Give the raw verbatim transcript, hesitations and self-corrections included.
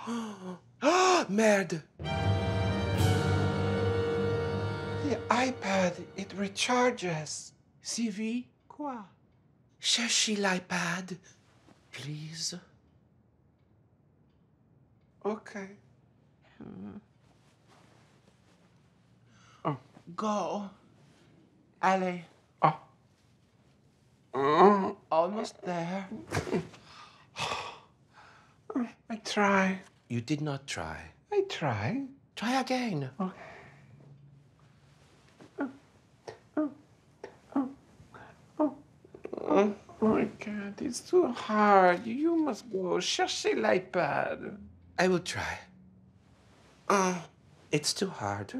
Merde! The iPad, it recharges. Sylvie, quoi? Cherchez l'iPad, please. Okay. Oh. Go. Allez. Oh. Oh. Almost there. I try. You did not try. I try. Try again. Okay. Oh my God, it's too hard. You must go. Cherchez l'iPad. I will try. Uh, it's too hard.